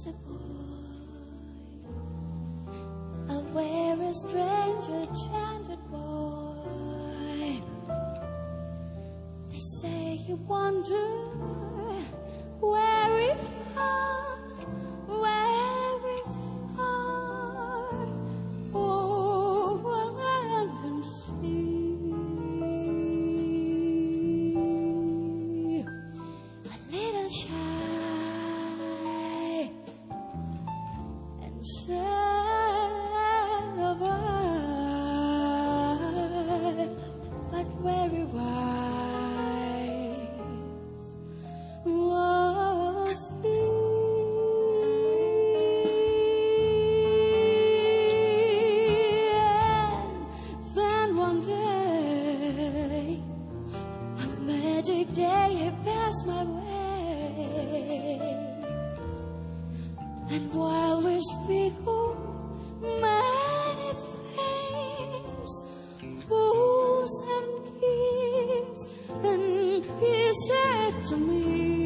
was a boy, where a stranger chanted boy. They say he wandered very far, very far, over land and sea. A little shy and sad of eye, but very wise was he. And then one day, a magic day, he passed my way. And while we speak of many things, fools and kings, and he said to me,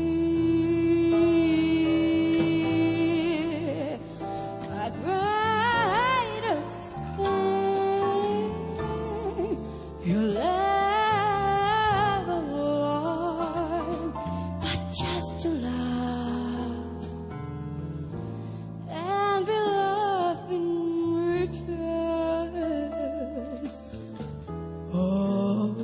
a greater thing you'll ever learn, but just to love and be loved in return. Oh,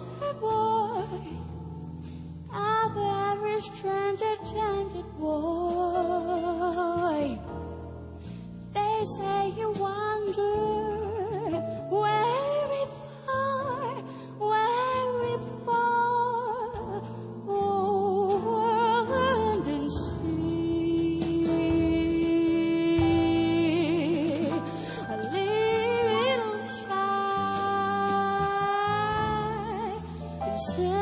a boy, a very strange, enchanted boy. They say you wander very far, over land and sea. A little shy,